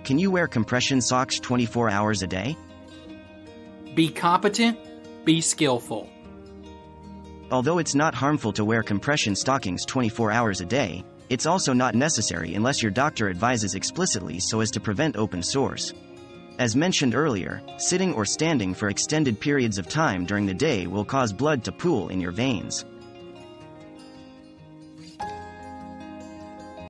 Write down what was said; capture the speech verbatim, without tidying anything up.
Can you wear compression socks twenty-four hours a day? Be competent, be skillful. Although it's not harmful to wear compression stockings twenty-four hours a day, it's also not necessary unless your doctor advises explicitly so as to prevent open sores. As mentioned earlier, sitting or standing for extended periods of time during the day will cause blood to pool in your veins.